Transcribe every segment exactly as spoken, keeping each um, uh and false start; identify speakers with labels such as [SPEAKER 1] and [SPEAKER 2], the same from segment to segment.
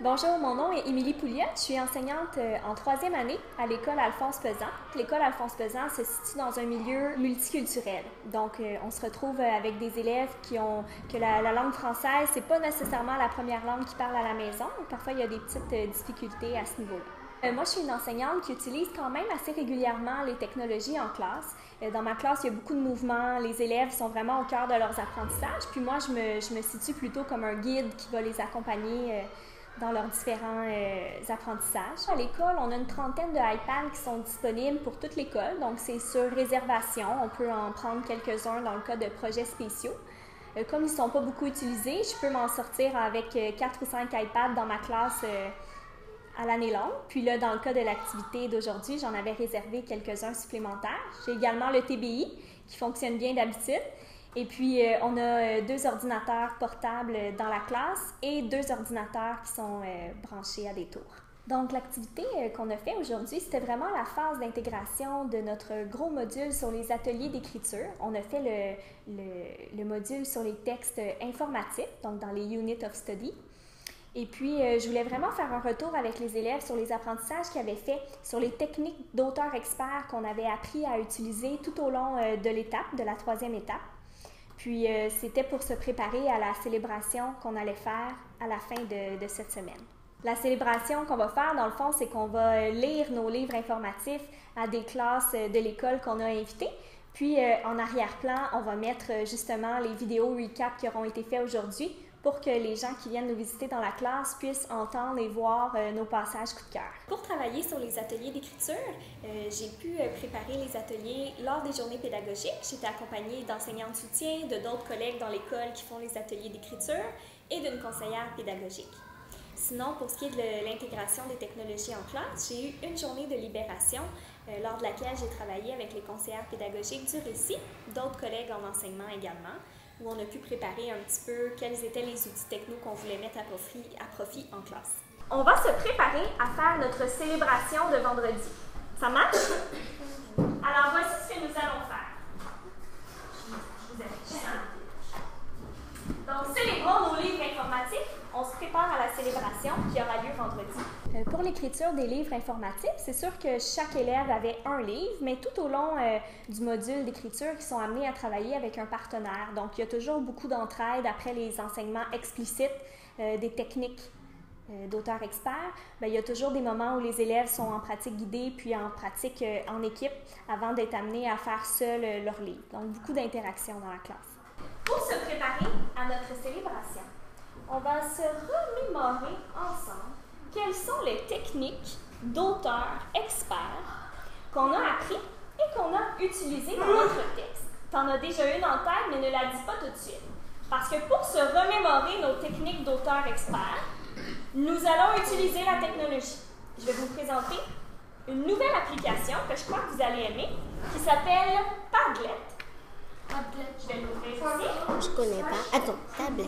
[SPEAKER 1] Bonjour, mon nom est Émilie Pouliot. Je suis enseignante en troisième année à l'école Alphonse Pesan. L'école Alphonse Pesan se situe dans un milieu multiculturel. Donc, euh, on se retrouve avec des élèves qui ont que la, la langue française, c'est pas nécessairement la première langue qu'ils parlent à la maison. Parfois, il y a des petites euh, difficultés à ce niveau-là. Euh, moi, je suis une enseignante qui utilise quand même assez régulièrement les technologies en classe. Euh, dans ma classe, il y a beaucoup de mouvements. Les élèves sont vraiment au cœur de leurs apprentissages. Puis moi, je me, je me situe plutôt comme un guide qui va les accompagner euh, dans leurs différents euh, apprentissages. À l'école, on a une trentaine de iPads qui sont disponibles pour toute l'école, donc c'est sur réservation. On peut en prendre quelques-uns dans le cas de projets spéciaux. Euh, comme ils ne sont pas beaucoup utilisés, je peux m'en sortir avec euh, quatre ou cinq iPads dans ma classe euh, à l'année longue. Puis là, dans le cas de l'activité d'aujourd'hui, j'en avais réservé quelques-uns supplémentaires. J'ai également le T B I qui fonctionne bien d'habitude. Et puis, euh, on a euh, deux ordinateurs portables dans la classe et deux ordinateurs qui sont euh, branchés à des tours. Donc, l'activité euh, qu'on a fait aujourd'hui, c'était vraiment la phase d'intégration de notre gros module sur les ateliers d'écriture. On a fait le, le, le module sur les textes informatifs, donc dans les Units of Study. Et puis, euh, je voulais vraiment faire un retour avec les élèves sur les apprentissages qu'ils avaient fait, sur les techniques d'auteurs experts qu'on avait appris à utiliser tout au long euh, de l'étape, de la troisième étape. Puis, euh, c'était pour se préparer à la célébration qu'on allait faire à la fin de, de cette semaine. La célébration qu'on va faire, dans le fond, c'est qu'on va lire nos livres informatifs à des classes de l'école qu'on a invitées. Puis, euh, en arrière-plan, on va mettre justement les vidéos recap qui auront été faites aujourd'hui pour que les gens qui viennent nous visiter dans la classe puissent entendre et voir euh, nos passages coup de cœur. Pour travailler sur les ateliers d'écriture, euh, j'ai pu euh, préparer les ateliers lors des journées pédagogiques. J'étais accompagnée d'enseignants de soutien, de d'autres collègues dans l'école qui font les ateliers d'écriture et d'une conseillère pédagogique. Sinon, pour ce qui est de l'intégration des technologies en classe, j'ai eu une journée de libération euh, lors de laquelle j'ai travaillé avec les conseillères pédagogiques du récit, d'autres collègues en enseignement également, où on a pu préparer un petit peu quels étaient les outils techno qu'on voulait mettre à profit, à profit en classe. On va se préparer à faire notre célébration de vendredi. Ça marche? Alors, voici ce que nous allons faire. Je vous affiche ça. Donc, célébrons nos livres informatifs. On se prépare à la célébration qui aura lieu vendredi. Euh, pour l'écriture des livres informatifs, c'est sûr que chaque élève avait un livre, mais tout au long euh, du module d'écriture, ils sont amenés à travailler avec un partenaire. Donc, il y a toujours beaucoup d'entraide après les enseignements explicites euh, des techniques euh, d'auteurs experts. Bien, il y a toujours des moments où les élèves sont en pratique guidée puis en pratique euh, en équipe avant d'être amenés à faire seuls euh, leur livre. Donc, beaucoup d'interactions dans la classe. Pour se préparer à notre célébration, on va se remémorer ensemble quelles sont les techniques d'auteurs experts qu'on a appris et qu'on a utilisées dans notre texte. Tu en as déjà une en tête, mais ne la dis pas tout de suite. Parce que pour se remémorer nos techniques d'auteurs experts, nous allons utiliser la technologie. Je vais vous présenter une nouvelle application que je crois que vous allez aimer, qui s'appelle Padlet. Padlet, je vais l'ouvrir ici.
[SPEAKER 2] Je connais pas. Attends, tablette.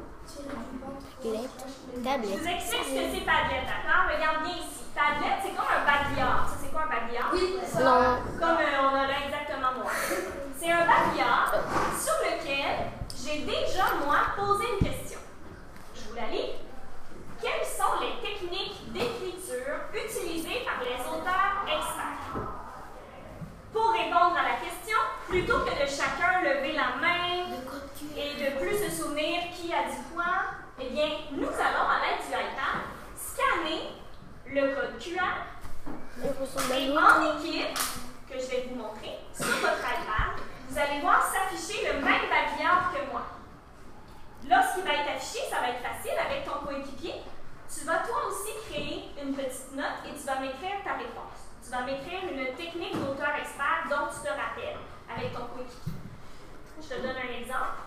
[SPEAKER 2] Tablette. Tablette.
[SPEAKER 1] Je vous explique ce que c'est Padlet, d'accord? Regarde bien ici. Padlet, c'est comme un babillard. Ça, c'est quoi un babillard?
[SPEAKER 2] Oui, non.
[SPEAKER 1] Comme euh, on a là exactement moi. C'est un babillard sur lequel j'ai déjà, moi, posé une question. Je vous la lis. Quelles sont les techniques d'écriture utilisées par les auteurs experts? Pour répondre à la question, plutôt que de chacun lever la main et de plus se souvenir qui a dit quoi, eh bien, nous allons, à l'aide du iPad, scanner le code Q R et en équipe, que je vais vous montrer, sur votre iPad, vous allez voir s'afficher le même babillard que moi. Lorsqu'il va être affiché, ça va être facile avec ton coéquipier. Tu vas toi aussi créer une petite note et tu vas m'écrire ta réponse. Tu vas m'écrire une technique d'auteur expert dont tu te rappelles avec ton coéquipier. Je te donne un exemple.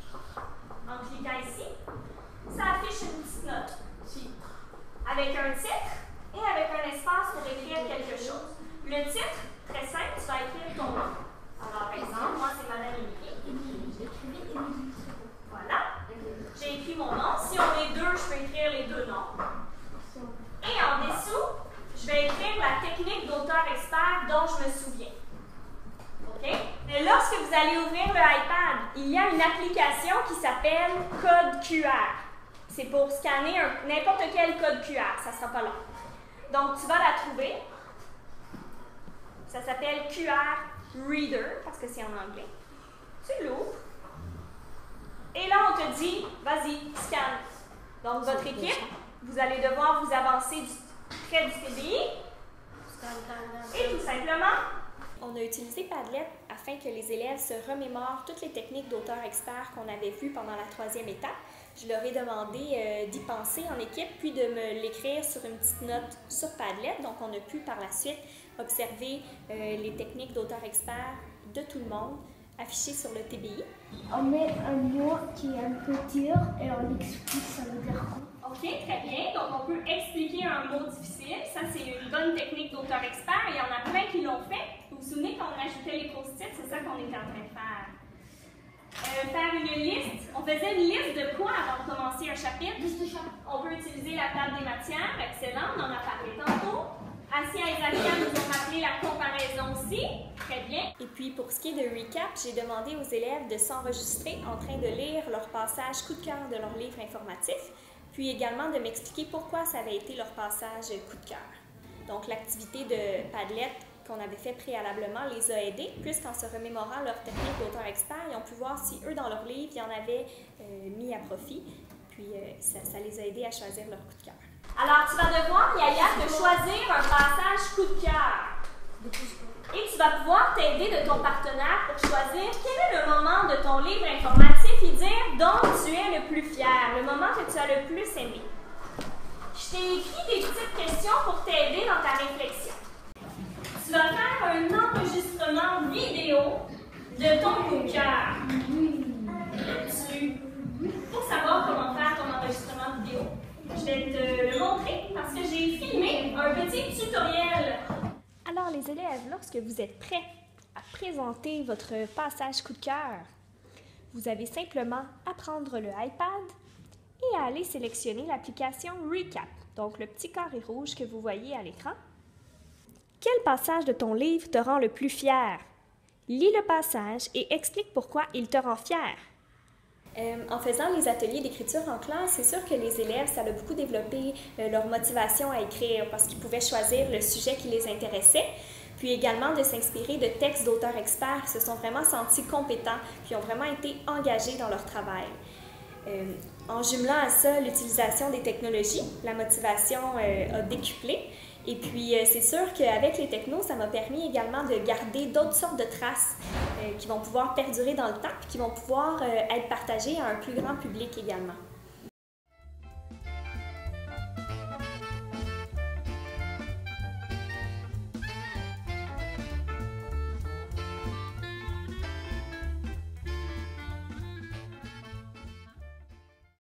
[SPEAKER 1] En cliquant ici, ça affiche une petite note avec un titre et avec un espace pour écrire quelque chose. Le titre, très simple, tu vas écrire ton nom. Alors, par exemple, moi, c'est Madame Émilie. Voilà. J'ai écrit mon nom. Si on est deux, je peux écrire les deux noms. Et en dessous, je vais écrire la technique d'auteur expert dont je me souviens. OK? Mais lorsque vous allez ouvrir le iPad, il y a une application qui s'appelle Code Q R. C'est pour scanner n'importe quel code Q R, ça ne sera pas long. Donc, tu vas la trouver. Ça s'appelle Q R Reader, parce que c'est en anglais. Tu l'ouvres. Et là, on te dit, vas-y, scanne. Donc, votre équipe, vous allez devoir vous avancer du, près du T B I. Et tout simplement, on a utilisé Padlet afin que les élèves se remémorent toutes les techniques d'auteur-expert qu'on avait vues pendant la troisième étape. Je leur ai demandé euh, d'y penser en équipe, puis de me l'écrire sur une petite note sur Padlet. Donc, on a pu par la suite observer euh, les techniques d'auteur-expert de tout le monde affichées sur le T B I.
[SPEAKER 3] On met un mot qui est un peu dur et on explique ça veut dire quoi.
[SPEAKER 1] OK, très bien. Donc, on peut expliquer un mot difficile. Ça, c'est une bonne technique d'auteur-expert. Il y en a plein qui l'ont fait. Vous vous souvenez quand on ajoutait les post-it, c'est ça qu'on était en train de faire. Euh, faire une liste. On faisait une liste de quoi avant de commencer un chapitre? On peut utiliser la table des matières. Excellent, on en a parlé tantôt. Asia et Zakia nous ont rappelé la comparaison aussi. Très bien. Et puis, pour ce qui est de recap, j'ai demandé aux élèves de s'enregistrer en train de lire leur passage coup de cœur de leur livre informatif, puis également de m'expliquer pourquoi ça avait été leur passage coup de cœur. Donc, l'activité de Padlet qu'on avait fait préalablement les a aidés, puisqu'en se remémorant leur technique d'auteur-expert, ils ont pu voir si eux, dans leur livre, ils en avaient euh, mis à profit, puis euh, ça, ça les a aidés à choisir leur coup de cœur. Alors, tu vas devoir, Yaya, de choisir un passage coup de cœur. Et tu vas pouvoir t'aider de ton partenaire pour choisir quel est le moment de ton livre informatif et dire dont tu es le plus fier, le moment que tu as le plus aimé. Je t'ai écrit des petites questions pour t'aider dans ta réflexion. Tu vas faire un enregistrement vidéo de ton coup de cœur. Tu... Pour savoir comment faire ton enregistrement vidéo, je vais te le montrer parce que j'ai filmé un petit tutoriel. Alors les élèves, lorsque vous êtes prêts à présenter votre passage coup de cœur, vous avez simplement à prendre le iPad et à aller sélectionner l'application Recap, donc le petit carré rouge que vous voyez à l'écran. Quel passage de ton livre te rend le plus fier? Lis le passage et explique pourquoi il te rend fier. Euh, en faisant les ateliers d'écriture en classe, c'est sûr que les élèves, ça a beaucoup développé euh, leur motivation à écrire parce qu'ils pouvaient choisir le sujet qui les intéressait, puis également de s'inspirer de textes d'auteurs experts qui se sont vraiment sentis compétents puis ont vraiment été engagés dans leur travail. Euh, en jumelant à ça l'utilisation des technologies, la motivation euh, a décuplé. Et puis, euh, c'est sûr qu'avec les technos, ça m'a permis également de garder d'autres sortes de traces euh, qui vont pouvoir perdurer dans le temps et qui vont pouvoir euh, être partagées à un plus grand public également.